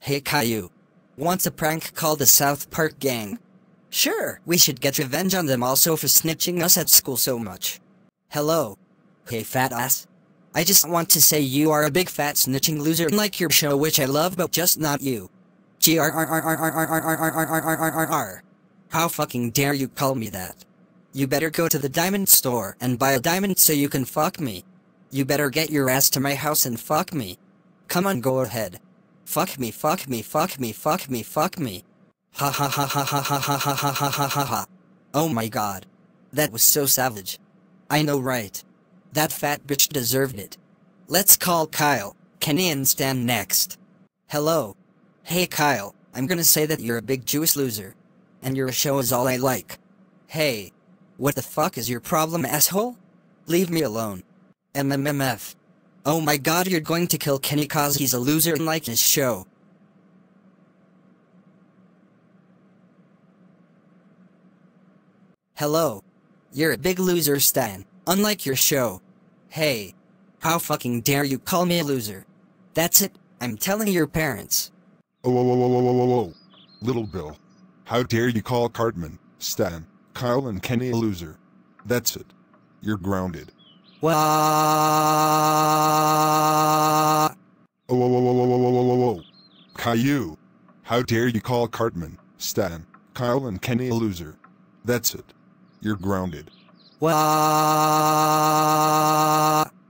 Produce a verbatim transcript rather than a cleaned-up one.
Hey Caillou. Wants a prank called the South Park Gang? Sure, we should get revenge on them also for snitching us at school so much. Hello. Hey fat ass. I just want to say you are a big fat snitching loser like your show which I love but just not you. G R R R R R R R R R R R R R R. How fucking dare you call me that? You better go to the diamond store and buy a diamond so you can fuck me. You better get your ass to my house and fuck me. Come on, go ahead. Fuck me, fuck me, fuck me, fuck me, fuck me. Ha ha ha ha ha ha ha ha ha ha ha ha ha. Oh my god. That was so savage. I know, right? That fat bitch deserved it. Let's call Kyle, Kenny and Stan next. Hello. Hey Kyle, I'm gonna say that you're a big Jewish loser. And your show is all I like. Hey. What the fuck is your problem, asshole? Leave me alone. M M M F. Oh my god, you're going to kill Kenny cause he's a loser and like his show. Hello. You're a big loser, Stan, unlike your show. Hey. How fucking dare you call me a loser? That's it, I'm telling your parents. Oh, whoa, whoa, whoa, whoa, whoa, whoa, whoa. Little Bill. How dare you call Cartman, Stan, Kyle and Kenny a loser? That's it. You're grounded. Wah. Oh, whoa, whoa, whoa, whoa, whoa, whoa, whoa, whoa. Caillou. How dare you call Cartman, Stan, Kyle and Kenny a loser? That's it. You're grounded. Wah.